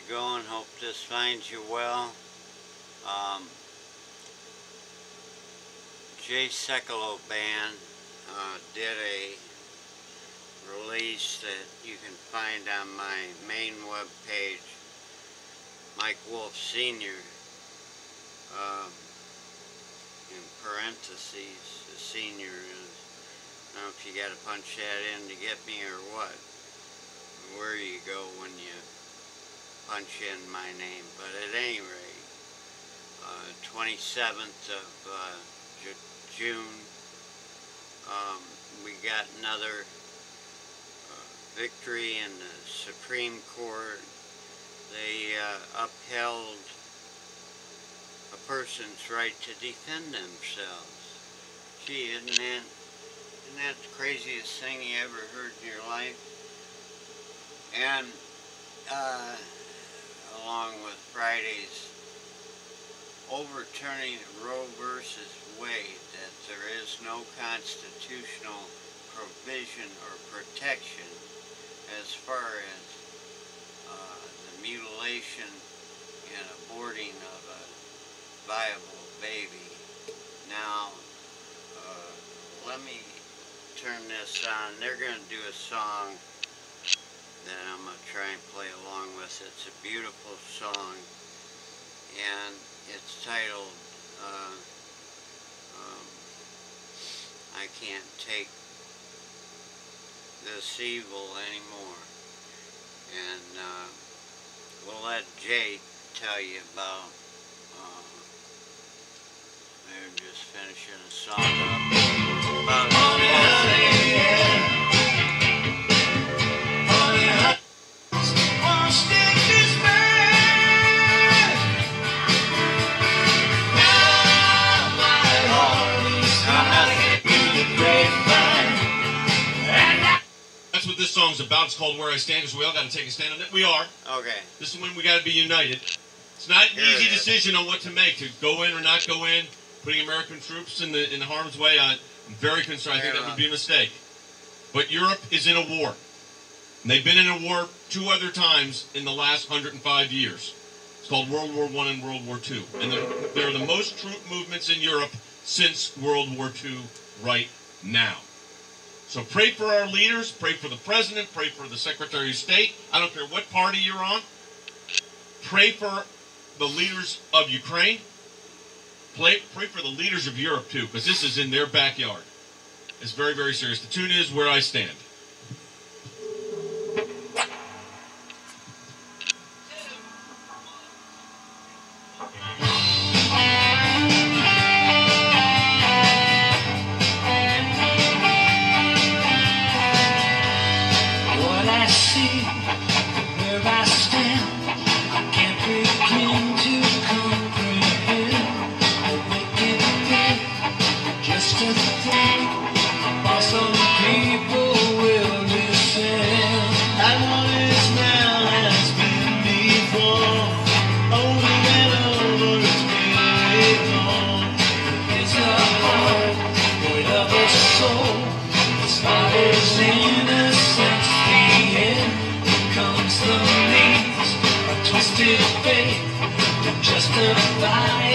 it going? Hope this finds you well. Sekulow band did a release that you can find on my main web page, Mike Wolf Sr. In parentheses, the senior is, I don't know if you got to punch that in to get me or what, where you go when you punch in my name. But at any rate, 27th of June, we got another victory in the Supreme Court. They upheld a person's right to defend themselves. Gee, isn't that the craziest thing you ever heard in your life? And along with Friday's overturning Roe versus Wade, that there is no constitutional provision or protection as far as the mutilation and aborting of a viable baby. Now, let me turn this on. They're going to do a song that I'm going to try and play along with. It's a beautiful song, and it's titled I Can't Take This Evil Anymore. And we'll let Jay tell you about, they're just finishing a song up about this song's about. It's called Where I Stand, because we all got to take a stand on it. We are. Okay. This is when we got to be united. It's not an easy decision on what to make, to go in or not go in, putting American troops in the harm's way. I'm very concerned. I think that would be a mistake. But Europe is in a war. And they've been in a war 2 other times in the last 105 years. It's called World War I and World War II. And there are the most troop movements in Europe since World War II right now. So pray for our leaders, pray for the president, pray for the Secretary of State. I don't care what party you're on. Pray for the leaders of Ukraine. Pray for the leaders of Europe, too, because this is in their backyard. It's very, very serious. The tune is Where I Stand. Justify